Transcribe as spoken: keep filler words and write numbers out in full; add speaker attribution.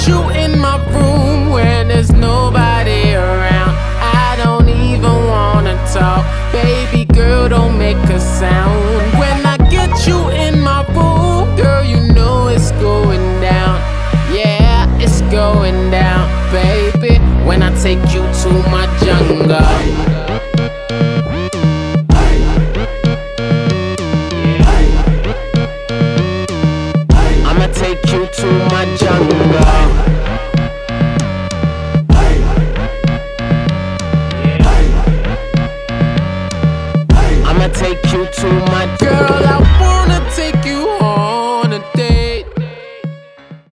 Speaker 1: you in my room when there's nobody around. I don't even wanna talk, baby girl, don't make a sound. When I get you in my room, girl, you know it's going down. Yeah, it's going down, baby, when I take you to my jungle. I'ma take you to my jungle. I'ma take you to my girl. I want